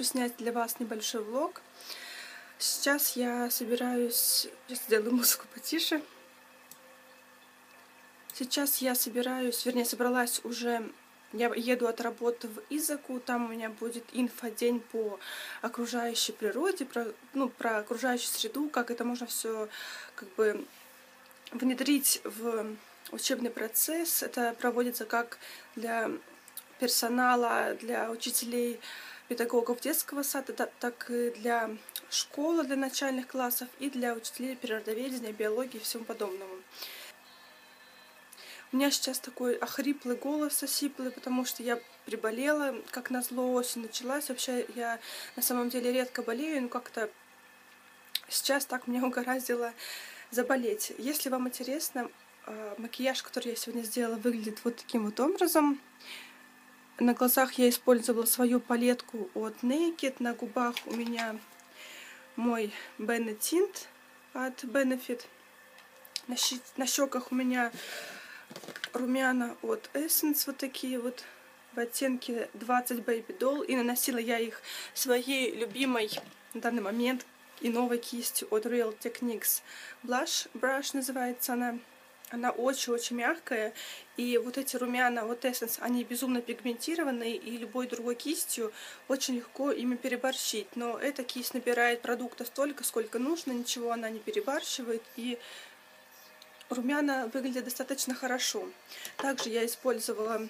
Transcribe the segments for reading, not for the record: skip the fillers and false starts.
хочу снять для вас небольшой влог. Сейчас я собираюсь... Сейчас сделаю музыку потише. Сейчас я собралась уже... Я еду от работы в Изаку, там у меня будет инфодень по окружающей природе, про окружающую среду, как это можно все внедрить в учебный процесс. Это проводится как для персонала, для учителей, педагогов детского сада, так и для школы, для начальных классов и для учителей природоведения, биологии и всему подобному. У меня сейчас такой охриплый голос, осиплый, потому что я приболела, как назло, осень началась. Вообще я на самом деле редко болею, но как-то сейчас так меня угораздило заболеть. Если вам интересно, макияж, который я сегодня сделала, выглядит вот таким вот образом. На глазах я использовала свою палетку от Naked, на губах у меня мой Benny Tint от Benefit, на щеках у меня румяна от Essence, вот такие вот в оттенке 20 Baby Doll, и наносила я их своей любимой на данный момент и новой кистью от Real Techniques Blush Brush называется она. Она очень-очень мягкая, и вот эти румяна от Essence, они безумно пигментированные, и любой другой кистью очень легко ими переборщить. Но эта кисть набирает продукта столько, сколько нужно, ничего она не перебарщивает, и румяна выглядят достаточно хорошо. Также я использовала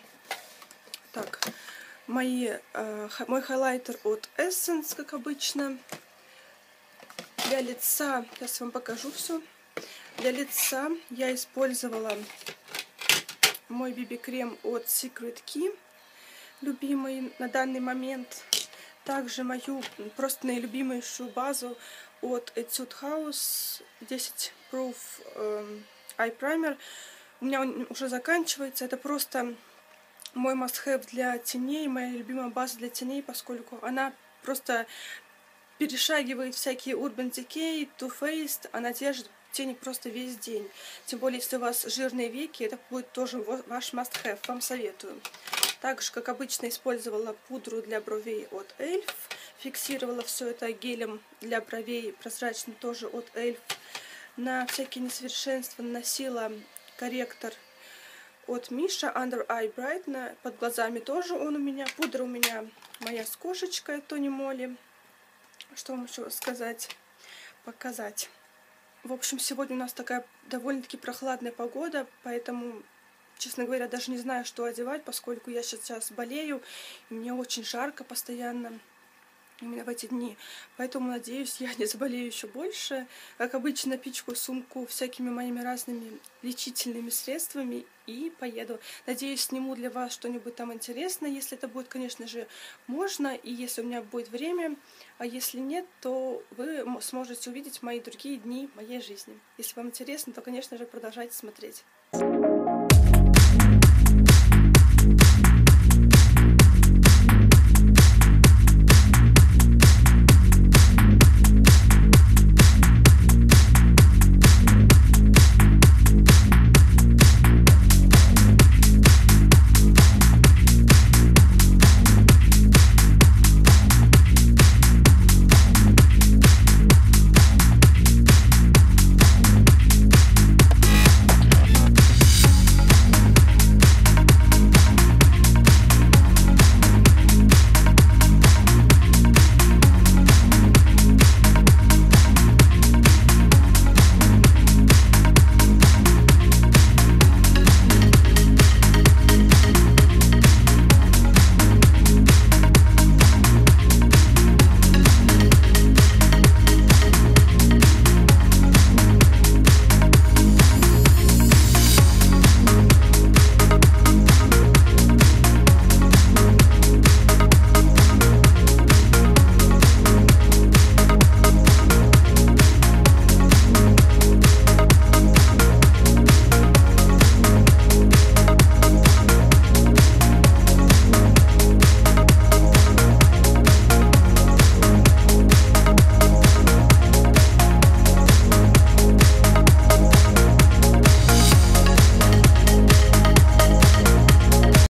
мой хайлайтер от Essence, как обычно. Для лица, сейчас вам покажу все. Для лица я использовала мой BB-крем от Secret Key, любимый на данный момент. Также мою просто наилюбимейшую базу от Etude House 10 Proof Eye Primer. У меня он уже заканчивается. Это просто мой must-have для теней, моя любимая база для теней, поскольку она просто перешагивает всякие Urban Decay, Too Faced, она держит тени просто весь день. Тем более, если у вас жирные веки, это будет тоже ваш must-have, вам советую. Также, как обычно, использовала пудру для бровей от Эльф. Фиксировала все это гелем для бровей прозрачным тоже от Эльф. На всякие несовершенства наносила корректор от Миша Under Eye Bright. Под глазами тоже он у меня. Пудра у меня моя с кошечкой Тони Молли. Что вам еще сказать, показать? В общем, сегодня у нас такая довольно-таки прохладная погода, поэтому, честно говоря, даже не знаю, что одевать, поскольку я сейчас болею, и мне очень жарко постоянно именно в эти дни. Поэтому, надеюсь, я не заболею еще больше. Как обычно, пичкаю сумку всякими моими разными лечительными средствами и поеду. Надеюсь, сниму для вас что-нибудь там интересное. Если это будет, конечно же, можно, и если у меня будет время. А если нет, то вы сможете увидеть мои другие дни моей жизни. Если вам интересно, то, конечно же, продолжайте смотреть.